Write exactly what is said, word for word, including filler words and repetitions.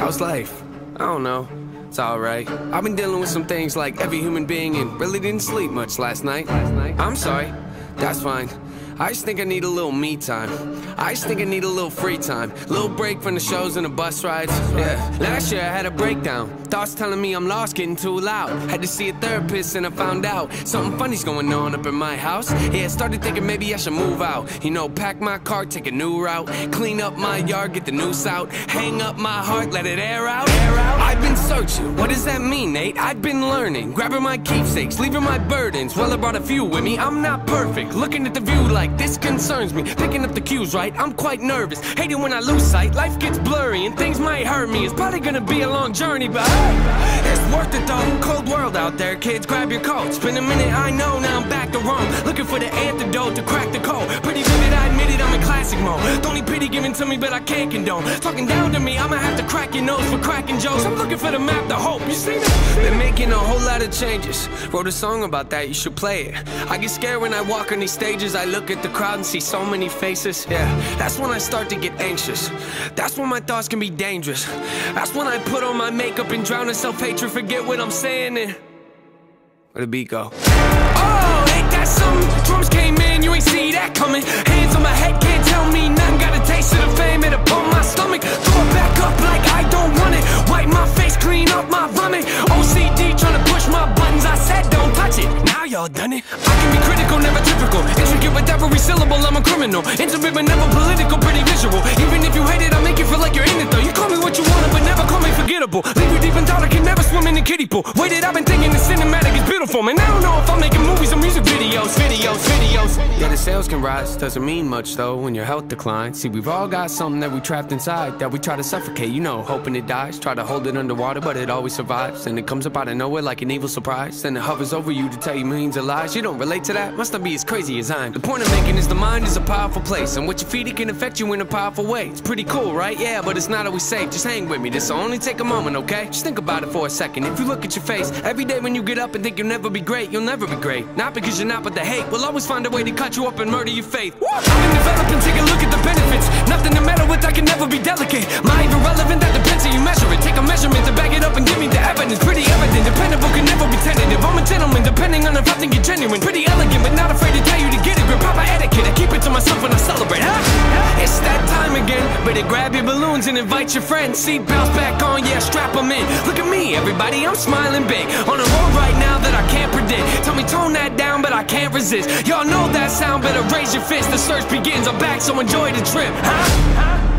How's life? I don't know. It's alright. I've been dealing with some things like every human being and really didn't sleep much last night. Last night? I'm sorry. That's fine. I just think I need a little me time. I just think I need a little free time. Little break from the shows and the bus rides. Yeah. Last year I had a breakdown. Thoughts telling me I'm lost, getting too loud. Had to see a therapist and I found out something funny's going on up in my house. Yeah, started thinking maybe I should move out. You know, pack my car, take a new route. Clean up my yard, get the noose out. Hang up my heart, let it air out. Air out. I've been searching. What does that mean, Nate? I've been learning. Grabbing my keepsakes, leaving my burdens. Well, I brought a few with me. I'm not perfect. Looking at the view like this concerns me. Picking up the cues right, I'm quite nervous. Hate it when I lose sight, life gets blurry and things might hurt me. It's probably gonna be a long journey, but hey, it's worth it though. Cold world out there, kids, grab your coats. Been a minute, I know, now I'm back to Rome. Looking for the antidote to crack the code. Pretty vivid, I admit it, I'm in classic mode. The only pity given to me, but I can't condone. Talking down to me, I'ma have to crack your nose for cracking jokes. I'm looking for the map to hope, you see that? Been making a whole lot of changes. Wrote a song about that, you should play it. I get scared when I walk on these stages. I look at the crowd and see so many faces. Yeah, that's when I start to get anxious. That's when my thoughts can be dangerous. That's when I put on my makeup and drown in self-hatred. Forget what I'm saying and where'd the beat go? Oh, ain't that something? Drums came in, you ain't see that coming. Hands on my head, can't tell me nothing. Got a taste of the fame, it'll pump my stomach. Throw it back up like I don't want it. Wipe my face, clean up my vomit. O C D trying to push my buttons. I said don't touch it, now y'all done it. I can be critical, never typical. Intricate with every syllable, I'm a criminal. Intimate but never political, pretty visual. Even if you hate it, I'll make you feel like you're in it though. You call me what you want, but never call me forgettable. Leave you deep in thought, I can never swim in a kiddie pool. Waited, I've been thinking the cinematic is beautiful, man. I don't know if I'm making movies or music videos, videos, videos. Yeah, the sales can rise, doesn't mean much though when your health declines. See, we've all got something that we trapped inside that we try to suffocate, you know, hoping it dies. Try to hold it underwater, but it always survives. And it comes up out of nowhere like an evil surprise. Then it hovers over you to tell you millions of lies. You don't relate to that? Must not be as crazy as I am. The point I'm making is the mind is a powerful place, and what you feed it can affect you in a powerful way. It's pretty cool, right? Yeah, but it's not always safe. Just hang with me, this'll only take a moment, okay? Just think about it for a second. If you look at your face every day when you get up and think you'll never be great, you'll never be great. Not because you're not, but the hate will always find a way to cut you up and murder your faith. I've been developing, take a look at the benefits. Nothing to meddle with, I can never be delicate. My even relevant, that depends how you measure it. Take a measurement to back it up and give me the evidence. Pretty evident, dependable, can never be tentative. I'm a gentleman, depending on if I think you're genuine. Pretty elegant, but not afraid to tell you to get it. Grip proper etiquette, I keep it to myself when I celebrate. Huh? It's that time again. Better grab your balloons and invite your friends. Seat belts back on, yeah, strap them in. Look at me, everybody, I'm smiling big. On a road right now that I can't predict. Tell me tone that down, but I can't resist. Y'all know that sound, better raise your fist. The search begins, I'm back, so enjoy the trip. Huh? Huh?